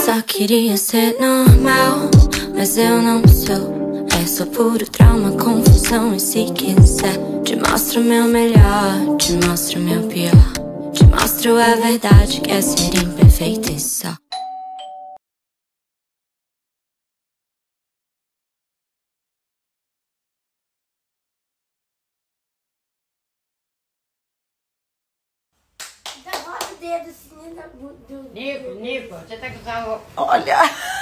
só queria ser normal, mas eu não sou. É só puro trauma, confusão. E se quiser, te mostro o meu melhor, te mostro o meu pior, te mostro a verdade que é ser imperfeita e só. Nico, você tem que usar o... Olha!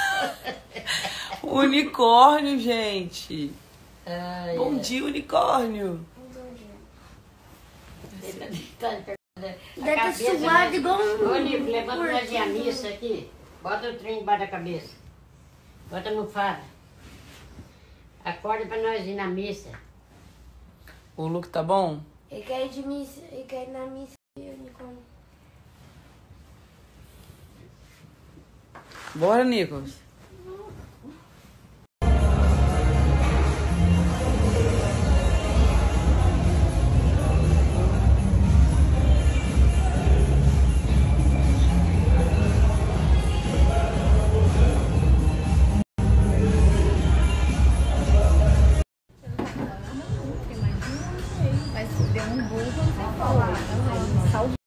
Unicórnio, gente! Ai, Bom dia, unicórnio! Deve ter suado igual um... Ô, Nico, levanta nós a missa aqui. Bota o trem embaixo da cabeça. Bota no fado. Acorda pra nós ir na missa. O look tá bom? Ele quer ir de missa, ele quer ir na missa e unicórnio. Bora, Nicolas. Mas deu um bolo quando você falar. Salve.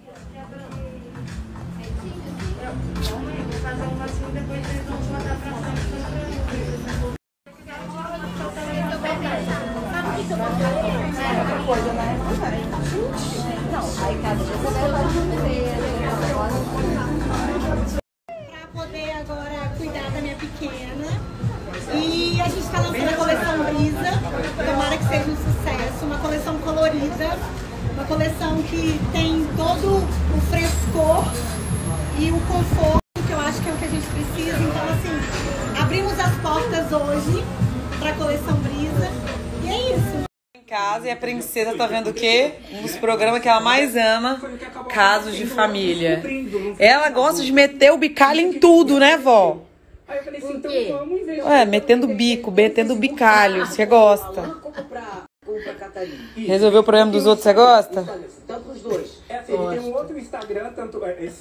Para poder agora cuidar da minha pequena. E a gente está lançando a coleção Brisa. Tomara que seja um sucesso. Uma coleção colorida. Uma coleção que tem todo o frescor e o conforto, que eu acho que é o que a gente precisa. Então, assim, abrimos as portas hoje para a coleção Brisa. E é isso. Em casa e a princesa tá vendo o quê? Um dos programas que ela mais ama, Casos de Família. Ela gosta de meter o bicalho em tudo, né, vó? Aí eu falei assim, então vamos e veja. Ué, metendo bico, metendo bicalho, você gosta? Resolver o problema dos outros, você gosta? Tanto os dois. É assim, ele tem um outro Instagram, tanto esse.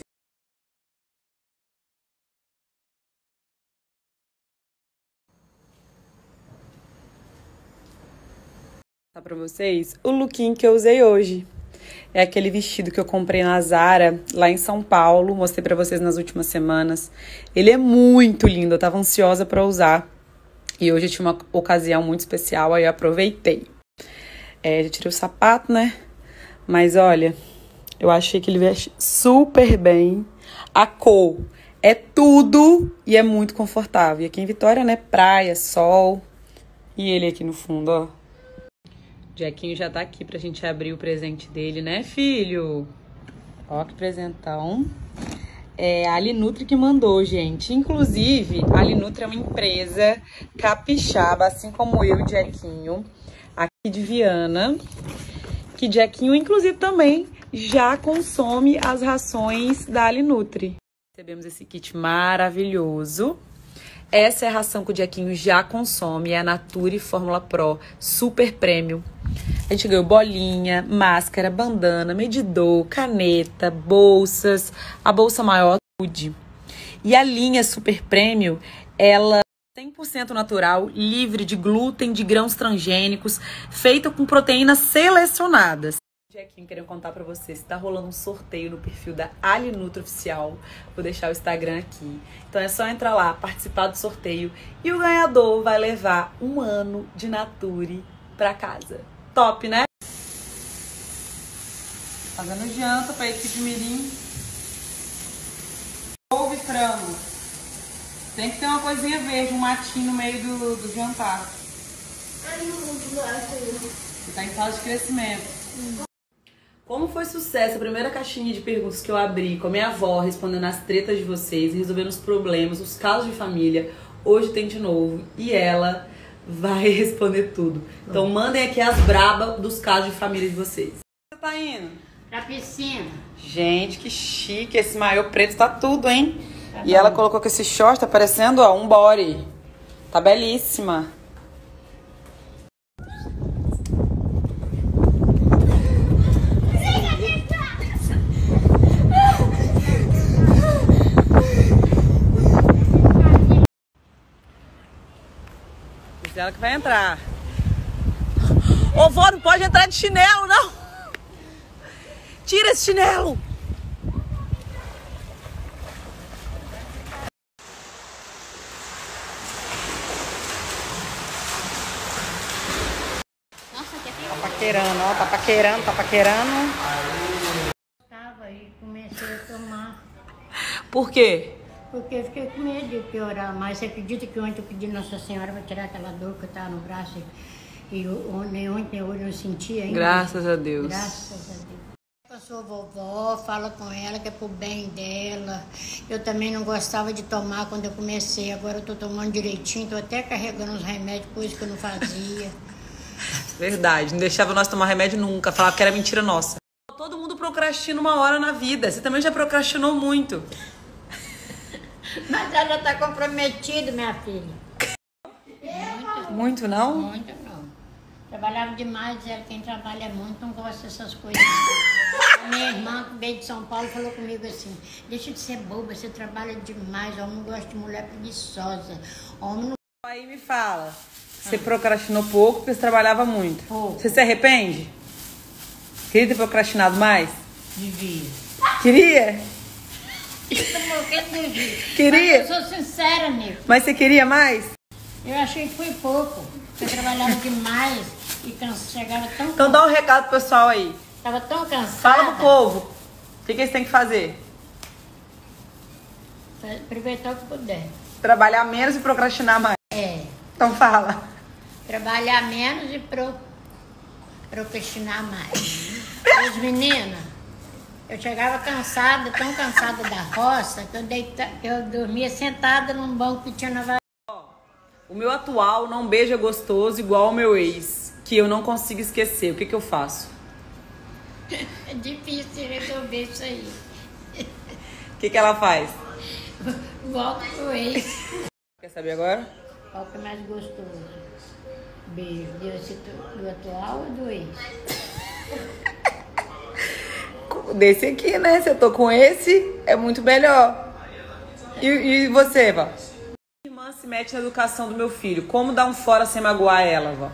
Pra vocês o lookinho que eu usei hoje. É aquele vestido que eu comprei na Zara, lá em São Paulo. Mostrei pra vocês nas últimas semanas. Ele é muito lindo, eu tava ansiosa pra usar. E hoje eu tinha uma ocasião muito especial, aí eu aproveitei. Já tirei o sapato, né? Mas olha, eu achei que ele veste super bem. A cor é tudo e é muito confortável. E aqui em Vitória, né? Praia, sol. E ele aqui no fundo, ó. Jequinho já tá aqui pra gente abrir o presente dele, né, filho? Ó que presentão. É a Alinutri que mandou, gente. Inclusive, a Alinutri é uma empresa capixaba, assim como eu e Jequinho, aqui de Viana. Que Jequinho, inclusive, também já consome as rações da Alinutri. Recebemos esse kit maravilhoso. Essa é a ração que o Jequinho já consome, é a Nature Fórmula Pro Super Premium. A gente ganhou bolinha, máscara, bandana, medidor, caneta, bolsas, a bolsa maior, tudo. E a linha Super Premium, ela é 100% natural, livre de glúten, de grãos transgênicos, feita com proteínas selecionadas. Jequinho, querendo contar pra vocês, tá rolando um sorteio no perfil da Alinutri Oficial. Vou deixar o Instagram aqui. Então é só entrar lá, participar do sorteio e o ganhador vai levar 1 ano de Nature pra casa. Top, né? Fazendo janta pra equipe de mirim. Couve e frango. Tem que ter uma coisinha verde, um matinho no meio do jantar. Você tá em fase de crescimento. Como foi sucesso a primeira caixinha de perguntas que eu abri com a minha avó, respondendo as tretas de vocês, resolvendo os problemas, os casos de família. Hoje tem de novo e ela vai responder tudo. Então mandem aqui as brabas dos casos de família de vocês. Você tá indo? Pra piscina. Gente, que chique. Esse maiô preto tá tudo, hein? E ela colocou com esse short, tá parecendo, ó, um body. Tá belíssima. Ela que vai entrar. Ô, vó, não pode entrar de chinelo, não. Tira esse chinelo. Tá paquerando, ó. Tá paquerando, tá paquerando. Tava aí, comecei a tomar. Por quê? Porque eu fiquei com medo de piorar mais. Você acredita que ontem eu pedi Nossa Senhora para tirar aquela dor que eu tava no braço e nem ontem nem hoje eu não sentia ainda? Graças a Deus. Graças a Deus. Eu sou vovó, fala com ela que é pro bem dela. Eu também não gostava de tomar quando eu comecei. Agora eu tô tomando direitinho, tô até carregando os remédios, coisa que eu não fazia. Verdade, não deixava nós tomar remédio nunca. Falava que era mentira nossa. Todo mundo procrastina uma hora na vida. Você também já procrastinou muito. Mas ela já tá comprometida, minha filha. Muito, não? Muito não. Trabalhava demais, ela quem trabalha muito não gosta dessas coisas. A minha irmã, que veio de São Paulo, falou comigo assim, deixa de ser boba, você trabalha demais, homem não gosta de mulher preguiçosa. Homem não... Aí me fala, você procrastinou pouco porque você trabalhava muito. Pouco. Você se arrepende? Queria ter procrastinado mais? Devia. Queria? Tô morrendo de rir. Queria? Mas eu sou sincera, Nico. Mas você queria mais? Eu achei que foi pouco. Eu trabalhava demais e chegava tão Então dá um recado pro pessoal aí. Tava tão cansada. Fala pro povo. O que eles têm que fazer? Aproveitar o que puder. Trabalhar menos e procrastinar mais. É. Então fala. Trabalhar menos e procrastinar mais. As meninas, eu chegava cansada, tão cansada da roça, que eu dormia sentada num banco que tinha na varanda. O meu atual não beija gostoso igual ao meu ex, que eu não consigo esquecer. O que eu faço? É difícil resolver isso aí. O que ela faz? Volta pro ex. Quer saber agora? Qual que é mais gostoso? Beijo do atual ou do ex? Desse aqui, né? Se eu tô com esse, é muito melhor. E você, vó? Minha irmã se mete na educação do meu filho. Como dar um fora sem magoar ela, vó?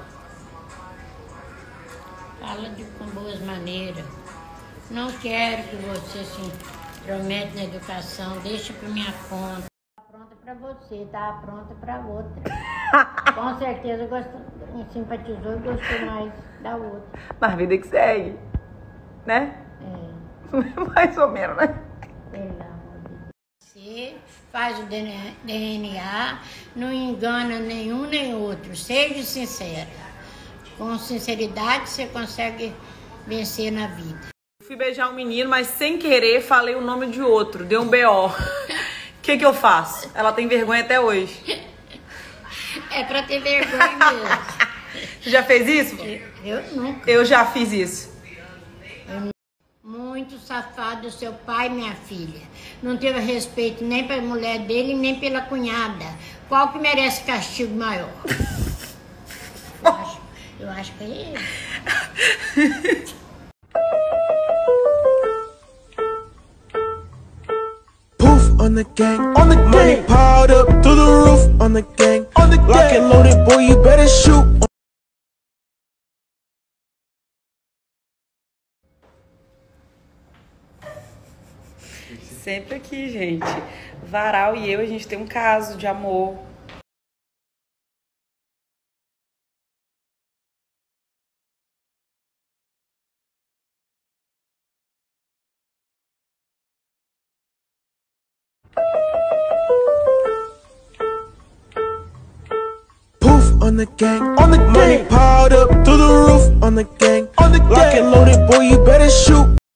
Fala com boas maneiras. Não quero que você se intromete na educação. Deixa por minha conta. Tá pronta pra você, tá pronta pra outra. Com certeza simpatizou e gostou mais da outra. Mas vida que segue, né? É. Mais ou menos, né? Pelo amor de Deus. Você faz o DNA, não engana nenhum nem outro. Seja sincera. Com sinceridade você consegue vencer na vida. Fui beijar um menino, mas sem querer falei o nome de outro. Deu um B.O. O que eu faço? Ela tem vergonha até hoje. É pra ter vergonha mesmo. Você já fez isso? Eu nunca. Eu já fiz isso. Muito safado seu pai, minha filha. Não teve respeito nem pela mulher dele, nem pela cunhada. Qual que merece castigo maior? Eu acho que é ele. Poof on the gang, money piled up to the roof on the gang, lock and loaded, boy, you better shoot. Sempre aqui, gente. Varal e eu, a gente tem um caso de amor. Poof on the gang, money piled up to the roof on the gang, lock and loaded, boy, you better shoot.